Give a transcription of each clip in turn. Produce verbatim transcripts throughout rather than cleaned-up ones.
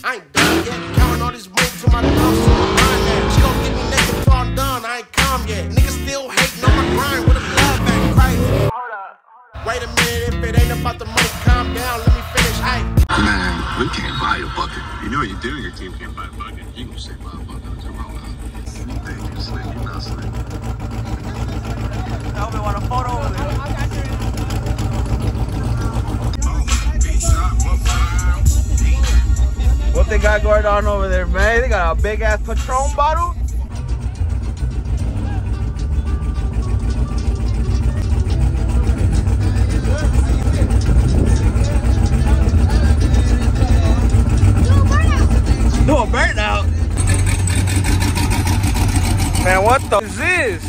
I ain't done yet. Counting all this money to my thumbs to my mind now. She gon' get me naked till I'm done. I ain't calm yet. Niggas still hating on my grind with a love act crazy. Wait a minute, if it ain't about the money, calm down. Let me finish. Hey. Man, we can't buy a bucket. You know what you do? Your team can't buy a bucket. You can say buy a bucket to roll out. Anything you slick, you're not slick. Tell me want a photo over there. What they got going on over there, man? They got a big ass Patron bottle. Do a burnout. Man, what the is this?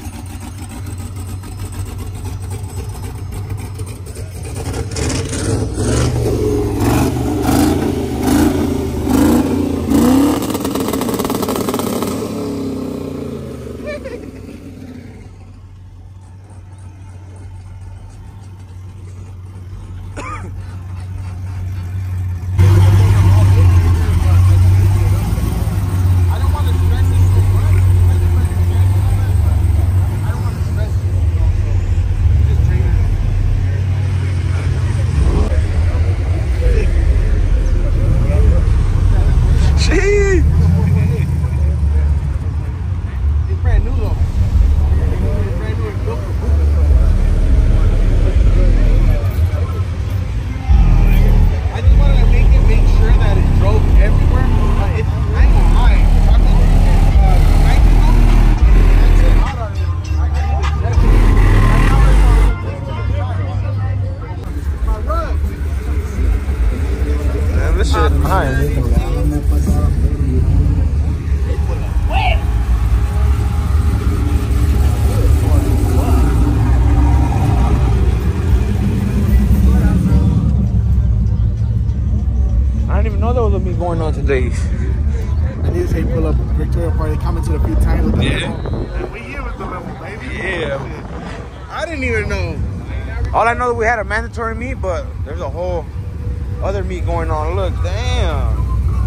Going on today. I need to say pull up Victoria Park. They commented a few times. With yeah. We here with the level, baby. Yeah. I didn't even know. All I know that we had a mandatory meet, but there's a whole other meet going on. Look, damn.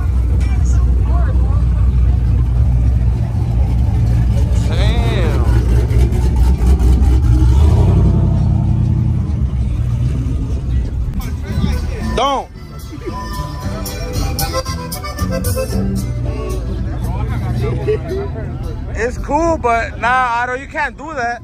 Damn. Don't. It's cool, but nah, Otto, you can't do that.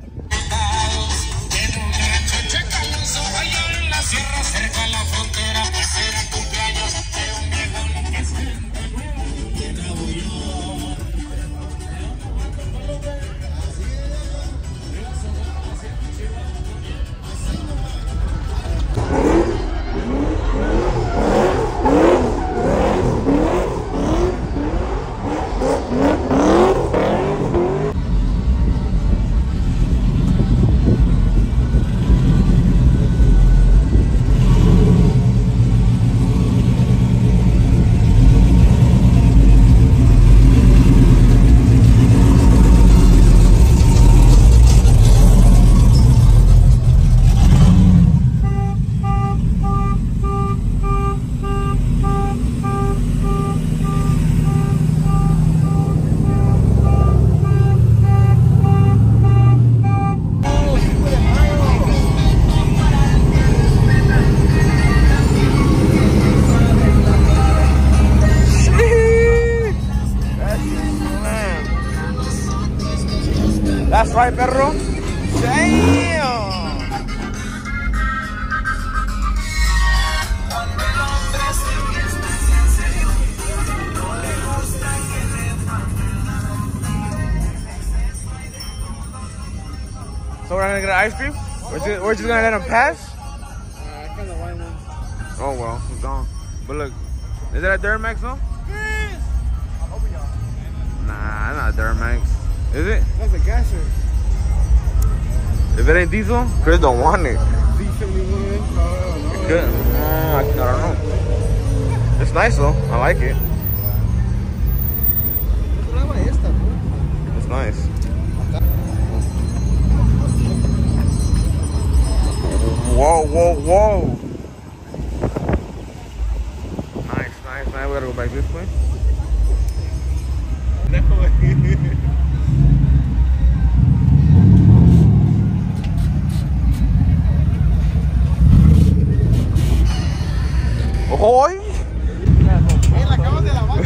That's right, perro. Damn. So we're gonna get an ice cream? We're just, we're just gonna let him pass? Uh, I kind of want one. Oh well, he's gone. But look, is that a Duramax though? Yes. Nah, not a Duramax. Is it? That's a gasser. If it ain't diesel, Chris don't want it. D seventy-one. Oh, no. Good. Uh, I, I don't know. It's nice though. I like it. It's nice. Whoa, whoa, whoa. Nice, nice, Now we gotta go back this way. ¡Hoy! Eh, la acabas de lavar.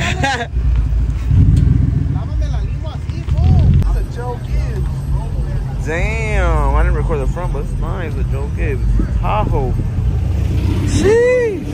Lávame la limo así, boom. It's a Joe Gibbs. Damn, I didn't record the front, but it's nice. The Joe Gibbs Tahoe. Sheesh.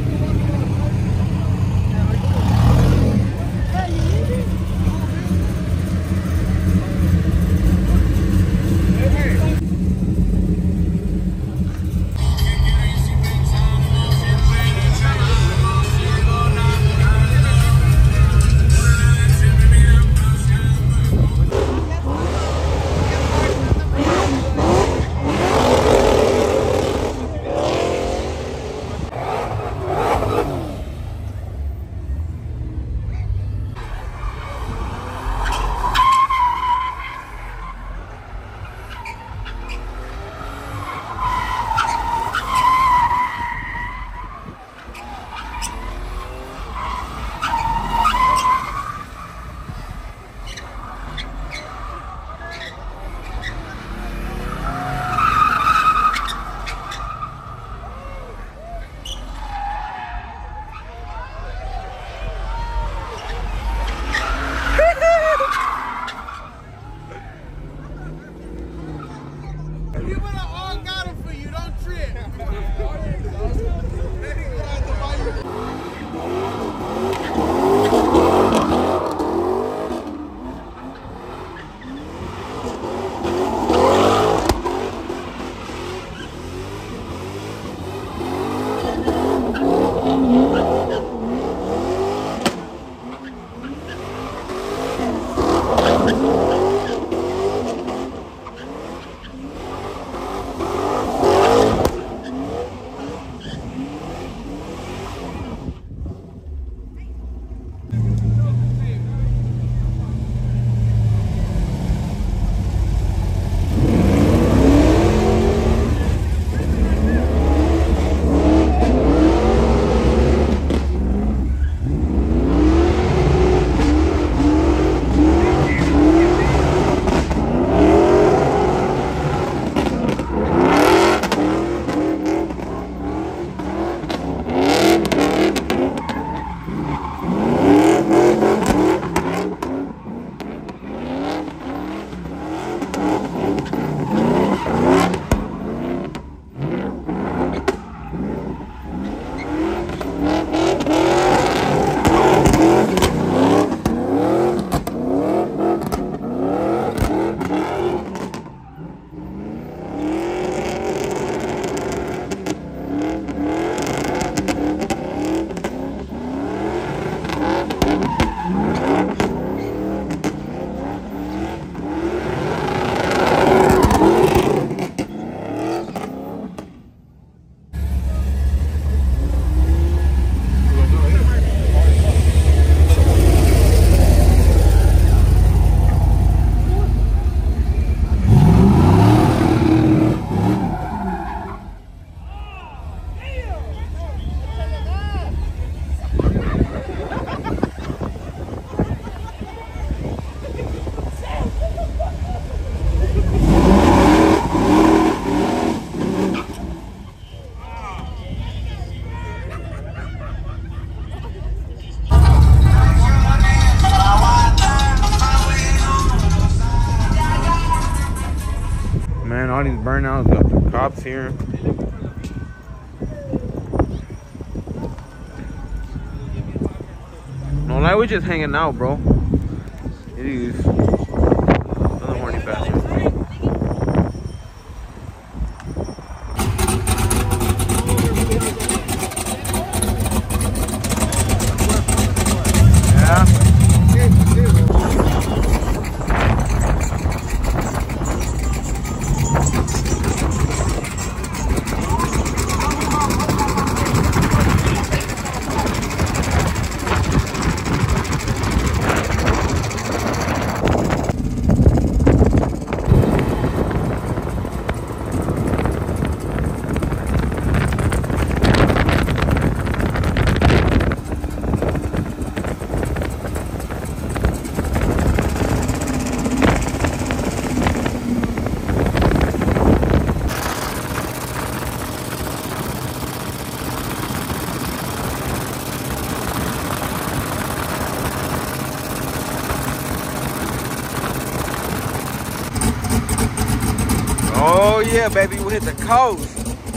Man, all these burnouts got the cops here. No lie, we just hanging out, bro. It is another horny bastard. yeah, baby, we hit the coast.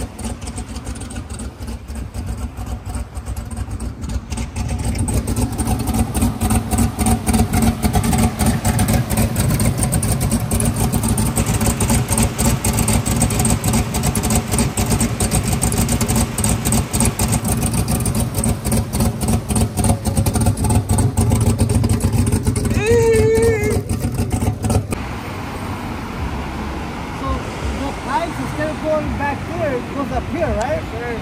Instead of going back there, it goes up here, right? Sure.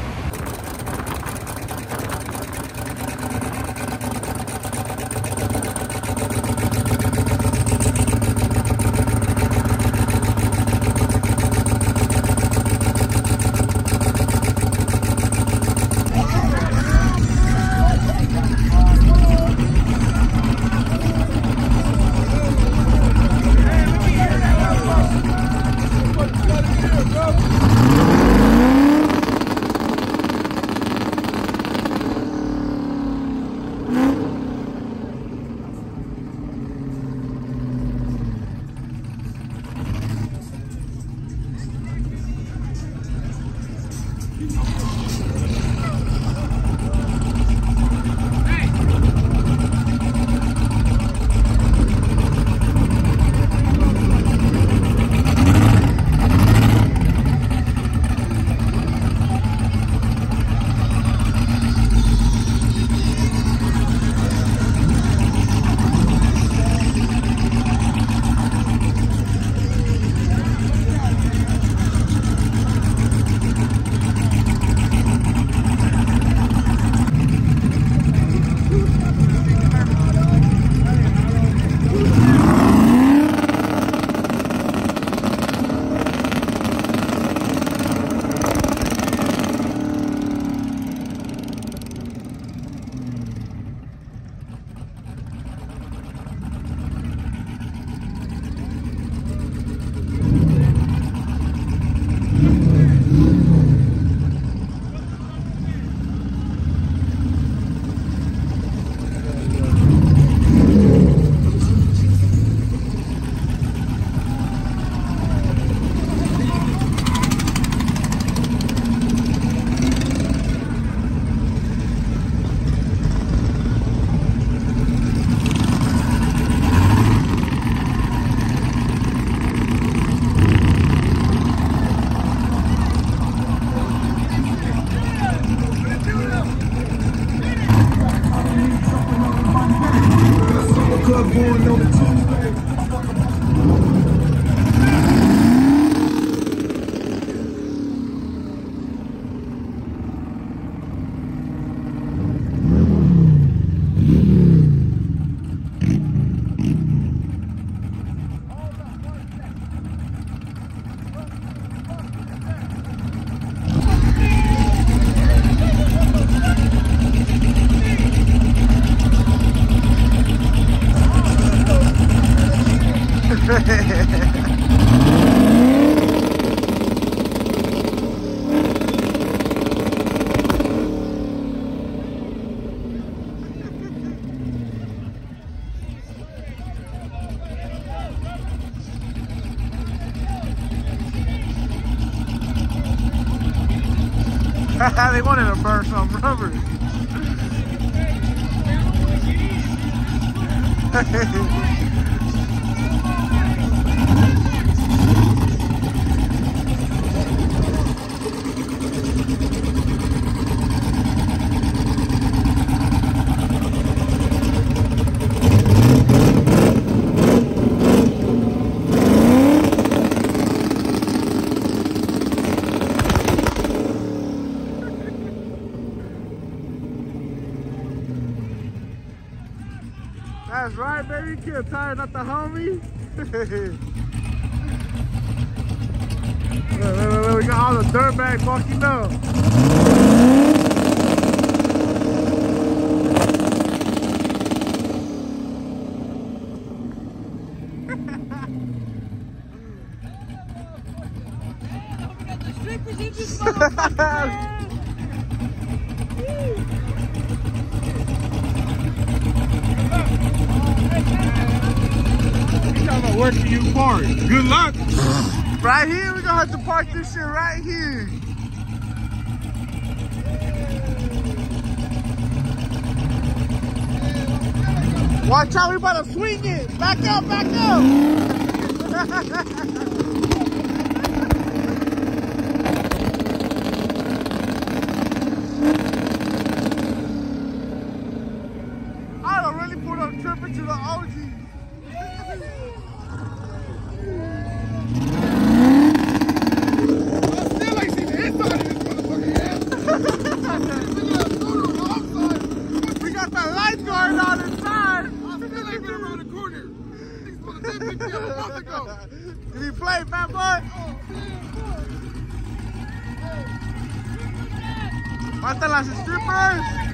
They wanted to burn some rubber. That's right, baby. Kill Tyler, not the homie. Look, look, look, look, we got all the dirtbags walking up. Where can you park? Good luck. Right here, we're gonna have to park this shit right here. Watch out, we about to swing it. Back up, back up. I don't really put a trip into the O G. We got the lifeguard on inside. I still ain't been around the corner. He's supposed to take me a month ago. Did he play, fat boy? Matan las strippers.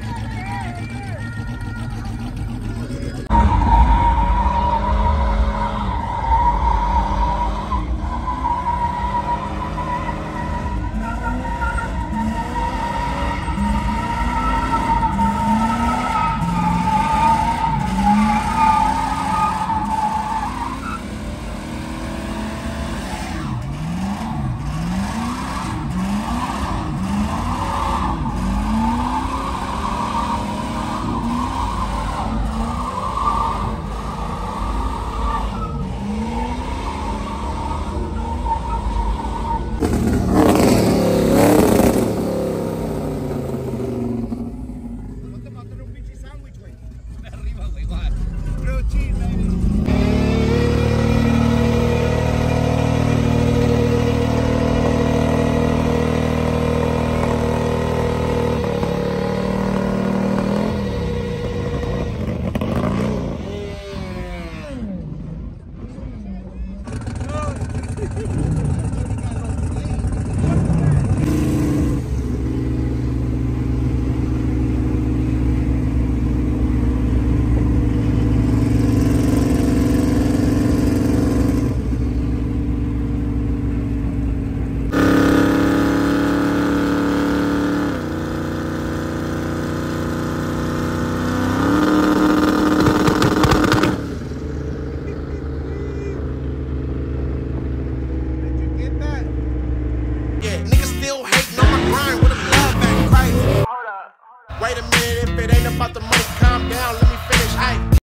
Wait a minute, if it ain't about the money,